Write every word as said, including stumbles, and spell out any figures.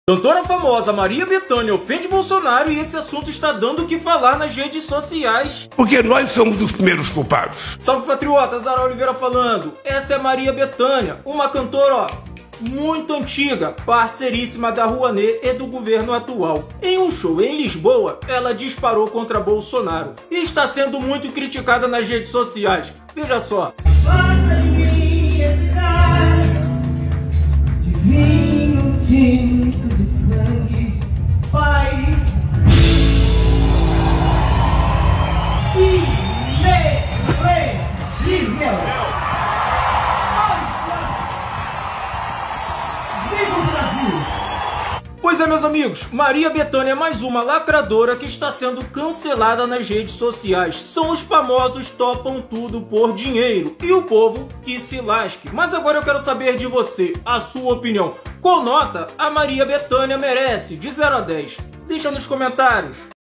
Cantora famosa Maria Bethânia ofende Bolsonaro e esse assunto está dando o que falar nas redes sociais. Porque nós somos os primeiros culpados. Salve patriotas, Zara Oliveira falando. Essa é Maria Bethânia, uma cantora, ó, muito antiga, parceiríssima da Rouanet e do governo atual. Em um show em Lisboa, ela disparou contra Bolsonaro e está sendo muito criticada nas redes sociais. Veja só. Basta de mim esse cara de vinho tinto de sangue, pai. Irrepreensível. Viva o Brasil! Pois é, meus amigos, Maria Bethânia é mais uma lacradora que está sendo cancelada nas redes sociais. São os famosos topam tudo por dinheiro e o povo que se lasque. Mas agora eu quero saber de você, a sua opinião. Qual nota a Maria Bethânia merece de zero a dez? Deixa nos comentários.